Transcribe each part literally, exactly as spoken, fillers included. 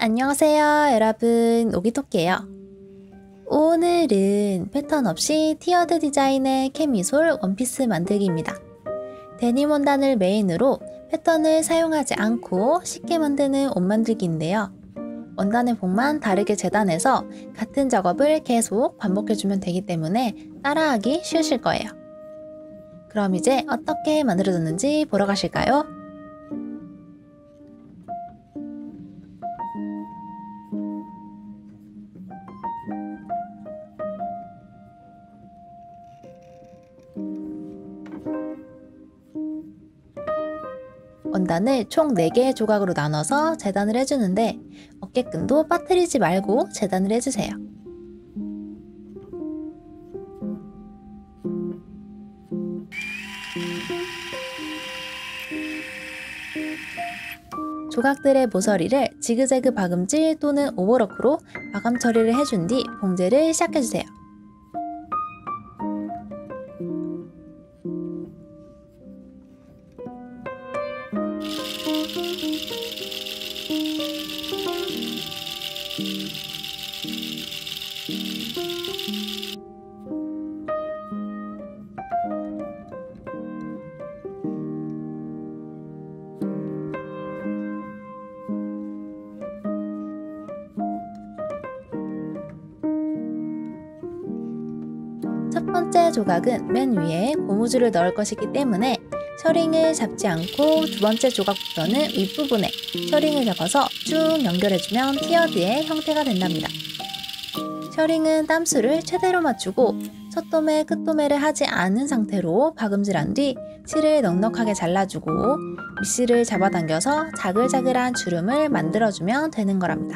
안녕하세요 여러분, 오기토끼예요. 오늘은 패턴 없이 티어드 디자인의 캐미솔 원피스 만들기입니다. 데님 원단을 메인으로 패턴을 사용하지 않고 쉽게 만드는 옷 만들기인데요. 원단의 폭만 다르게 재단해서 같은 작업을 계속 반복해주면 되기 때문에 따라하기 쉬우실 거예요. 그럼 이제 어떻게 만들어졌는지 보러 가실까요? 원단을 총 네 개의 조각으로 나눠서 재단을 해주는데 어깨끈도 빠뜨리지 말고 재단을 해주세요. 조각들의 모서리를 지그재그 박음질 또는 오버로크로 마감 처리를 해준 뒤 봉제를 시작해주세요. 첫 번째 조각은 맨 위에 고무줄을 넣을 것이기 때문에 셔링을 잡지 않고 두 번째 조각부터는 윗부분에 셔링을 잡아서 쭉 연결해주면 티어드의 형태가 된답니다. 셔링은 땀수를 최대로 맞추고 첫도매, 끝도매를 하지 않은 상태로 박음질한 뒤 실을 넉넉하게 잘라주고 밑실을 잡아당겨서 자글자글한 주름을 만들어주면 되는 거랍니다.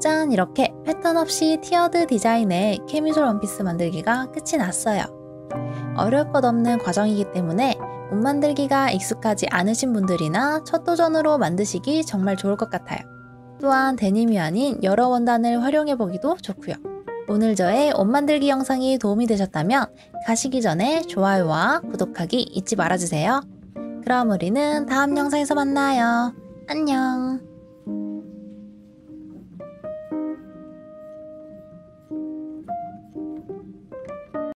짠! 이렇게 패턴 없이 티어드 디자인의 캐미솔 원피스 만들기가 끝이 났어요. 어려울 것 없는 과정이기 때문에 옷 만들기가 익숙하지 않으신 분들이나 첫 도전으로 만드시기 정말 좋을 것 같아요. 또한 데님이 아닌 여러 원단을 활용해보기도 좋고요. 오늘 저의 옷 만들기 영상이 도움이 되셨다면 가시기 전에 좋아요와 구독하기 잊지 말아주세요. 그럼 우리는 다음 영상에서 만나요. 안녕.